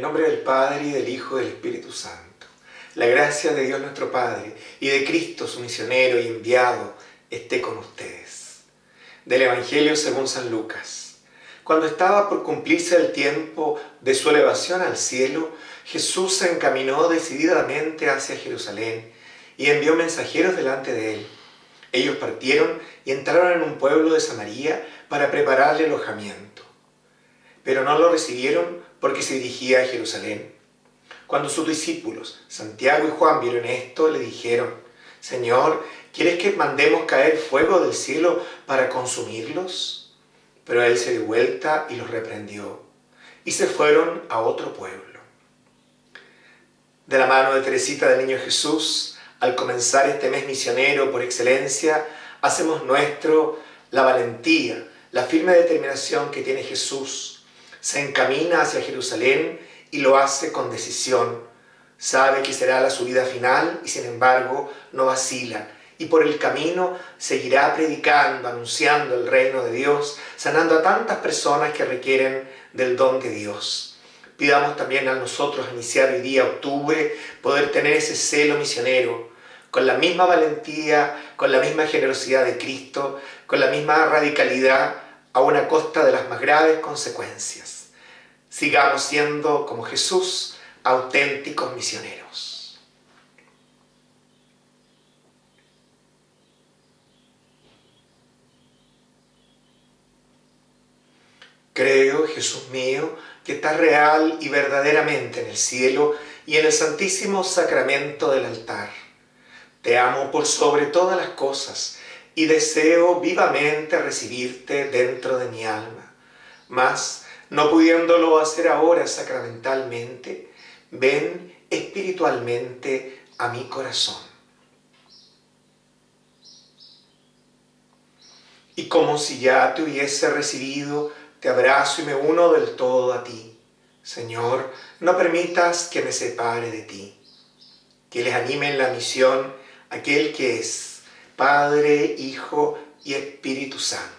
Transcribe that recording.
nombre del Padre, y del Hijo, y del Espíritu Santo. La gracia de Dios nuestro Padre, y de Cristo su misionero y enviado, esté con ustedes. Del Evangelio según San Lucas. Cuando estaba por cumplirse el tiempo de su elevación al cielo, Jesús se encaminó decididamente hacia Jerusalén y envió mensajeros delante de él. Ellos partieron y entraron en un pueblo de Samaria para prepararle alojamiento. Pero no lo recibieron porque se dirigía a Jerusalén. Cuando sus discípulos, Santiago y Juan, vieron esto, le dijeron: «Señor, ¿quieres que mandemos caer fuego del cielo para consumirlos?». Pero él se dio vuelta y los reprendió, y se fueron a otro pueblo. De la mano de Teresita del Niño Jesús, al comenzar este mes misionero por excelencia, hacemos nuestro la valentía, la firme determinación que tiene Jesús. Se encamina hacia Jerusalén y lo hace con decisión. Sabe que será la subida final y sin embargo no vacila. Y por el camino seguirá predicando, anunciando el reino de Dios, sanando a tantas personas que requieren del don de Dios. Pidamos también a nosotros iniciar hoy día, octubre, poder tener ese celo misionero, con la misma valentía, con la misma generosidad de Cristo, con la misma radicalidad, aun a costa de las más graves consecuencias. Sigamos siendo, como Jesús, auténticos misioneros. Creo, Jesús mío, que estás real y verdaderamente en el cielo y en el santísimo sacramento del altar. Te amo por sobre todas las cosas y deseo vivamente recibirte dentro de mi alma. Mas, no pudiéndolo hacer ahora sacramentalmente, ven espiritualmente a mi corazón. Y como si ya te hubiese recibido, te abrazo y me uno del todo a ti. Señor, no permitas que me separe de ti. Que les anime en la misión aquel que es Padre, Hijo y Espíritu Santo.